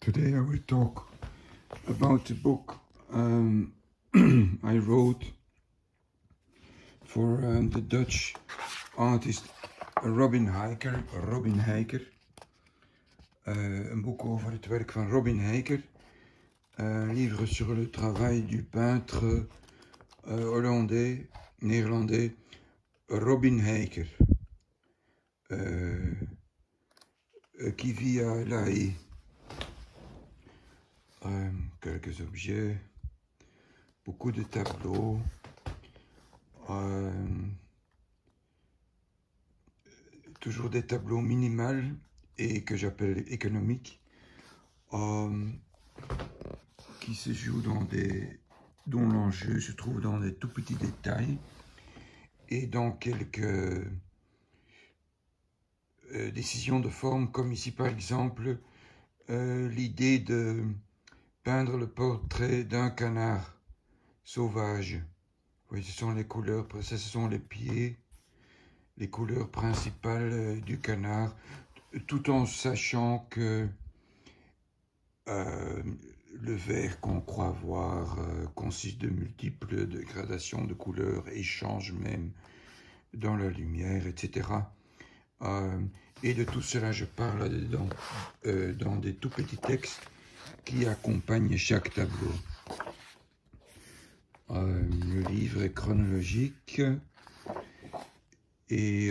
Today I will talk about a book I wrote for the Dutch artist Robin Heiker. Een boek over het werk van Robin Heiker. Un livre sur le travail du peintre néerlandais Robin Heiker, qui vit à La Haye. Quelques objets, beaucoup de tableaux, toujours des tableaux minimales et que j'appelle économiques, qui se jouent dont l'enjeu se trouve dans des tout petits détails et dans quelques décisions de forme, comme ici par exemple l'idée de peindre le portrait d'un canard sauvage. Oui, ce sont les couleurs, ce sont les pieds, les couleurs principales du canard, tout en sachant que le vert qu'on croit voir consiste de multiples gradations de couleurs et change même dans la lumière, etc. Et de tout cela, je parle dans des tout petits textes qui accompagnent chaque tableau. Le livre est chronologique et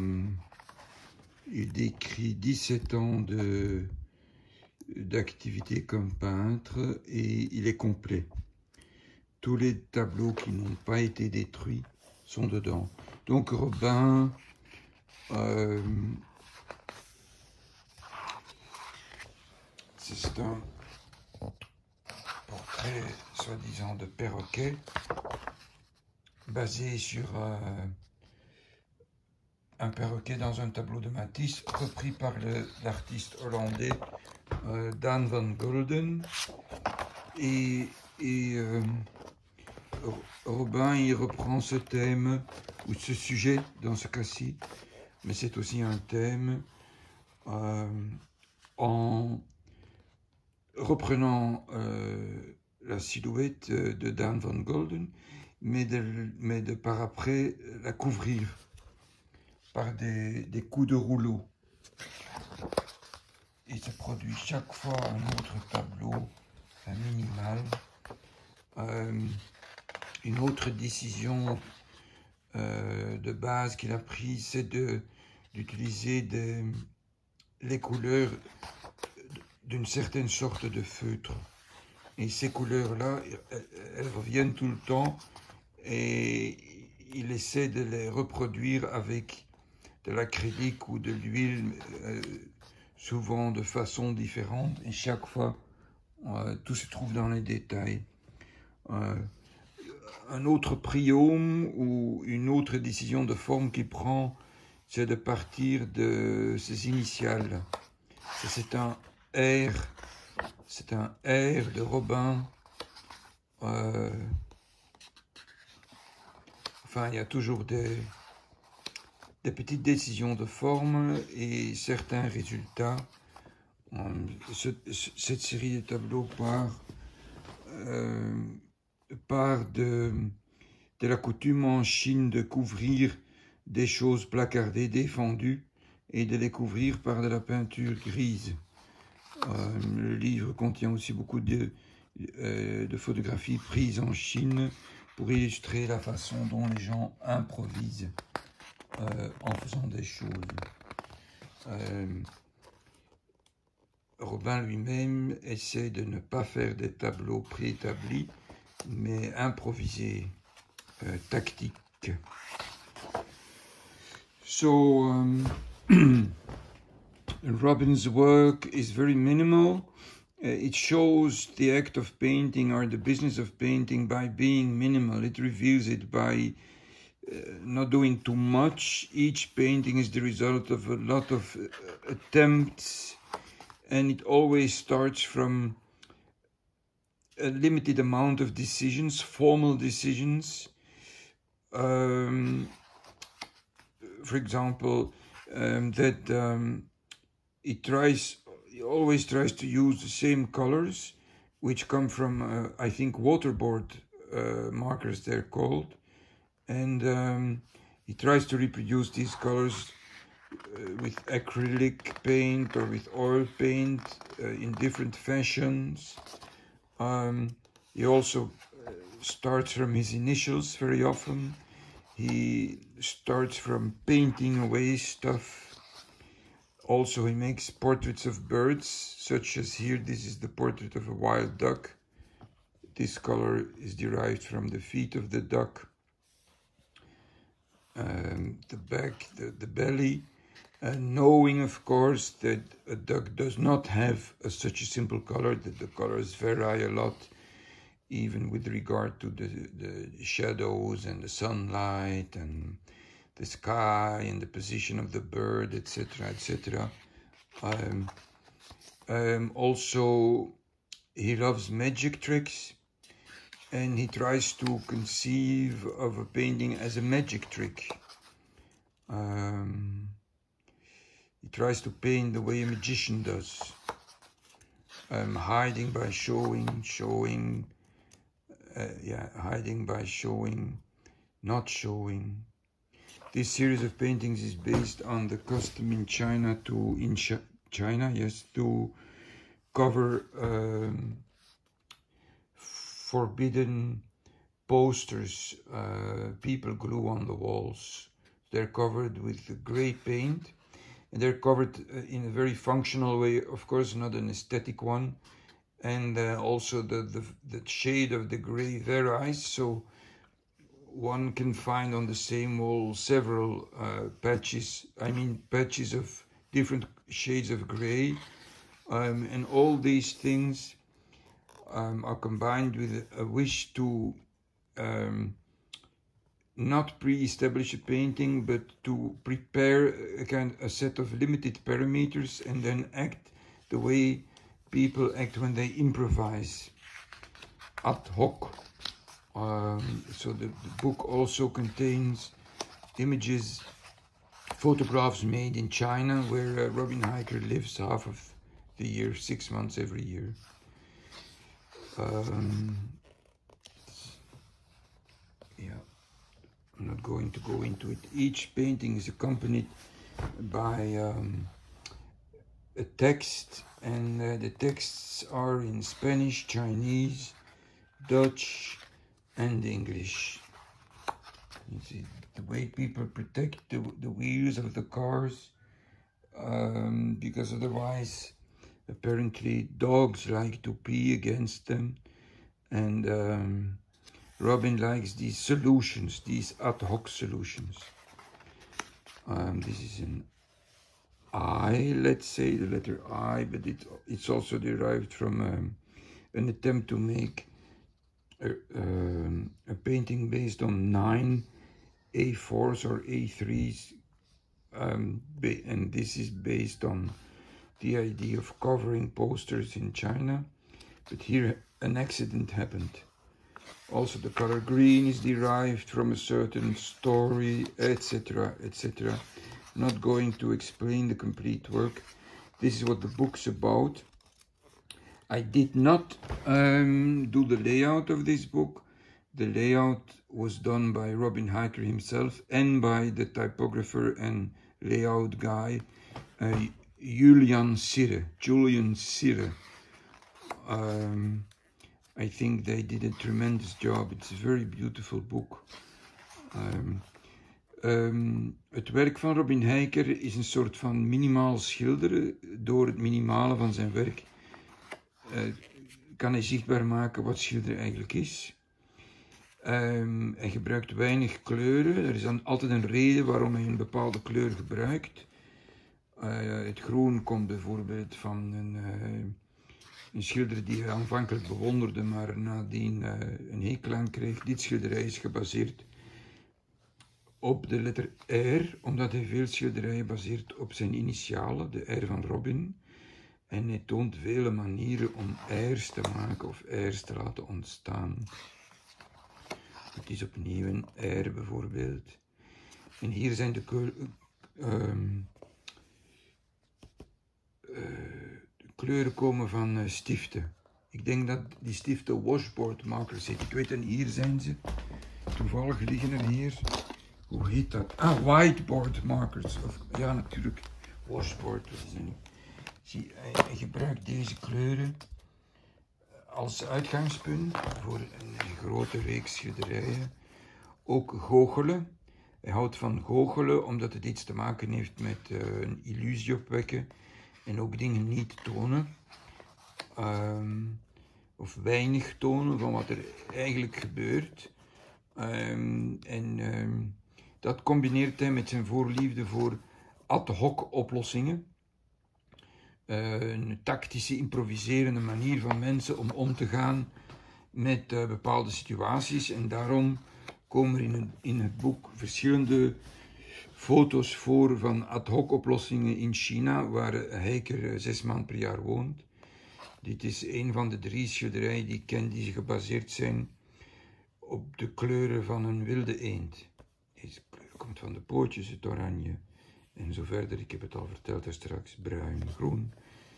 il décrit 17 ans d'activité comme peintre et il est complet. Tous les tableaux qui n'ont pas été détruits sont dedans. Donc Robin c'est un portrait soi-disant de perroquet basé sur un perroquet dans un tableau de Matisse repris par l'artiste hollandais Daan van Gulden et Robin il reprend ce thème ou ce sujet dans ce cas-ci, mais c'est aussi un thème en reprenant la silhouette de Daan van Gulden, mais de par après la couvrir par des coups de rouleau. Il se produit chaque fois un autre tableau, un minimal. Une autre décision de base qu'il a prise, c'est d'utiliser les couleurs d'une certaine sorte de feutre. Et ces couleurs-là, elles reviennent tout le temps et il essaie de les reproduire avec de l'acrylique ou de l'huile, souvent de façon différente. Et chaque fois, tout se trouve dans les détails. Un autre priome ou une autre décision de forme qu'il prend, c'est de partir de ses initiales. C'est un R de Robin. Enfin, il y a toujours des petites décisions de forme et certains résultats. Cette série de tableaux part de la coutume en Chine de couvrir des choses placardées, défendues, et de les couvrir par de la peinture grise. Le livre contient aussi beaucoup de photographies prises en Chine pour illustrer la façon dont les gens improvisent en faisant des choses. Robin lui-même essaie de ne pas faire des tableaux préétablis, mais improviser, tactique. So, Robin's work is very minimal. It shows the act of painting or the business of painting by being minimal. It reveals it by not doing too much. Each painting is the result of a lot of attempts, and it always starts from a limited amount of decisions, formal decisions. For example, he always tries to use the same colors, which come from, I think, waterboard markers they're called. And he tries to reproduce these colors with acrylic paint or with oil paint in different fashions. He also starts from his initials very often. He starts from painting away stuff. Also, he makes portraits of birds, such as here. This is the portrait of a wild duck. This color is derived from the feet of the duck. The back, the belly, knowing, of course, that a duck does not have such a simple color, that the colors vary a lot, even with regard to the shadows and the sunlight and the sky and the position of the bird, etc., etc. Also, he loves magic tricks, and he tries to conceive of a painting as a magic trick. He tries to paint the way a magician does, hiding by showing, hiding by showing, not showing. This series of paintings is based on the custom in China to cover forbidden posters people glue on the walls. They're covered with gray paint, and they're covered in a very functional way, of course, not an aesthetic one. And also the shade of the gray varies, so one can find on the same wall several patches of different shades of gray, and all these things are combined with a wish to not pre-establish a painting, but to prepare a set of limited parameters and then act the way people act when they improvise, ad hoc. So the book also contains images, photographs made in China, where Robin Heiker lives half of the year, 6 months every year. I'm not going to go into it. Each painting is accompanied by a text, and the texts are in Spanish, Chinese, Dutch, and English. You see the way people protect the wheels of the cars, because otherwise, apparently, dogs like to pee against them, and Robin likes these solutions, these ad hoc solutions. This is an I, let's say, the letter I, but it's also derived from an attempt to make a painting based on 9 A4s or A3s, and this is based on the idea of covering posters in China, but here an accident happened. Also, the color green is derived from a certain story, etc., etc. Not going to explain the complete work. This is what the book's about. I did not do the layout of this book. The layout was done by Robin Heiker himself and by the typographer and layout guy, Julian Sirre. I think they did a tremendous job. It's a very beautiful book. Het werk van Robin Heiker is een soort van minimaal schilderen. Door het minimale van zijn werk kan hij zichtbaar maken wat schilderen eigenlijk is. Hij gebruikt weinig kleuren. Er is dan altijd een reden waarom hij een bepaalde kleur gebruikt. Het groen komt bijvoorbeeld van een schilder die hij aanvankelijk bewonderde, maar nadien een hekel aan kreeg. Dit schilderij is gebaseerd op de letter R, omdat hij veel schilderijen baseert op zijn initialen, de R van Robin. En hij toont vele manieren om R's te maken of R's te laten ontstaan. Het is opnieuw een R bijvoorbeeld. En hier zijn de kleuren komen van stiften. Ik denk dat die stiften washboard markers heet. Ik weet het niet, hier zijn ze. Toevallig liggen er hier. Hoe heet dat? Ah, whiteboard markers. Of, ja, natuurlijk. Washboard. Zie, hij gebruikt deze kleuren als uitgangspunt voor een grote reeks schilderijen. Ook goochelen. Hij houdt van goochelen omdat het iets te maken heeft met een illusie opwekken en ook dingen niet tonen. Of weinig tonen van wat er eigenlijk gebeurt. Dat combineert hij met zijn voorliefde voor ad hoc oplossingen. Een tactische, improviserende manier van mensen om te gaan met bepaalde situaties. En daarom komen er in het boek verschillende foto's voor van ad hoc oplossingen in China, waar Heiker 6 maanden per jaar woont. Dit is een van de 3 schilderijen die ik ken die gebaseerd zijn op de kleuren van een wilde eend. Deze kleur komt van de pootjes, het oranje en zo verder. Ik heb het al verteld daar straks, bruin, groen.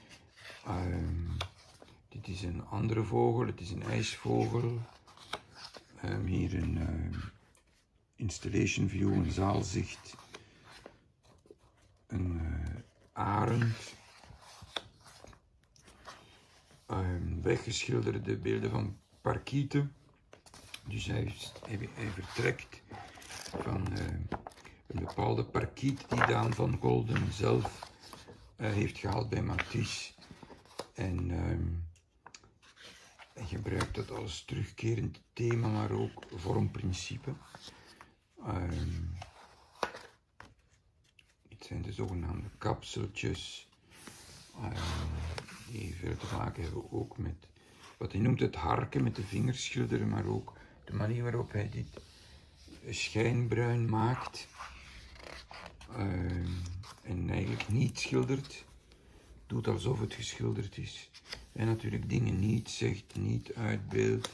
Dit is een andere vogel, het is een ijsvogel. Hier een installation view, een zaalzicht. Een arend. Weggeschilderde beelden van parkieten. Dus hij vertrekt van een bepaalde parkiet die Daan van Golden zelf heeft gehaald bij Matisse. En hij gebruikt dat als terugkerend thema, maar ook vormprincipe. Dit zijn de zogenaamde kapseltjes. Die veel te maken hebben ook met wat hij noemt het harken, met de vingers schilderen, maar ook de manier waarop hij dit schijnbruin maakt. En eigenlijk niet schildert. Doet alsof het geschilderd is. En natuurlijk dingen niet zegt, niet uitbeeldt.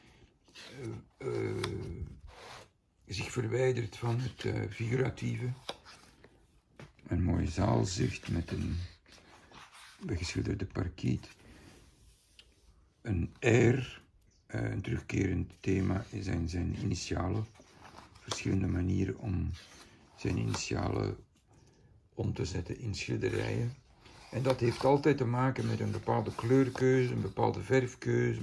Zich verwijdert van het figuratieve. Een mooi zaalzicht met een weggeschilderde parkiet. Een R, een terugkerend thema, zijn zijn initialen. Verschillende manieren om zijn initialen om te zetten in schilderijen. En dat heeft altijd te maken met een bepaalde kleurkeuze, een bepaalde verfkeuze,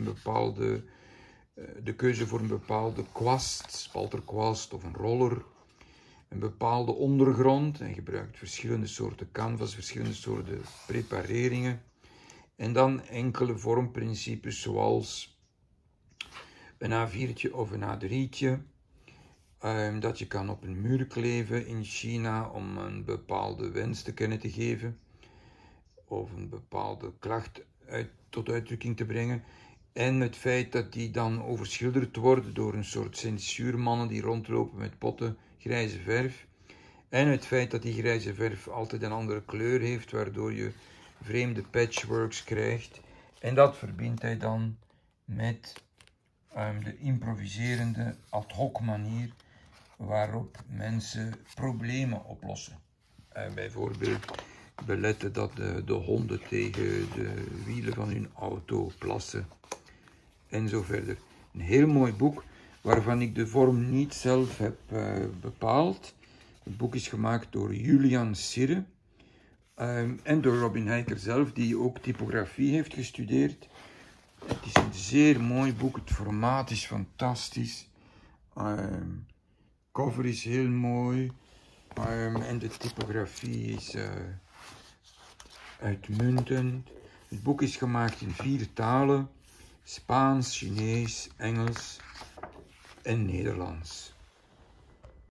de keuze voor een bepaalde kwast, spalterkwast of een roller. Een bepaalde ondergrond. Hij gebruikt verschillende soorten canvas, verschillende soorten prepareringen. En dan enkele vormprincipes zoals een A4'tje of een A3'tje. Dat je kan op een muur kleven in China om een bepaalde wens te kennen te geven. Of een bepaalde klacht tot uitdrukking te brengen. En het feit dat die dan overschilderd worden door een soort censuurmannen die rondlopen met potten grijze verf. En het feit dat die grijze verf altijd een andere kleur heeft, waardoor je vreemde patchworks krijgt. En dat verbindt hij dan met de improviserende ad hoc manier waarop mensen problemen oplossen. Bijvoorbeeld beletten dat de honden tegen de wielen van hun auto plassen. En zo verder. Een heel mooi boek waarvan ik de vorm niet zelf heb bepaald. Het boek is gemaakt door Julian Sirre en door Robin Heiker zelf, die ook typografie heeft gestudeerd. Het is een zeer mooi boek, het formaat is fantastisch. Cover is heel mooi en de typografie is uitmuntend. Het boek is gemaakt in 4 talen. Spaans, Chinees, Engels en Nederlands.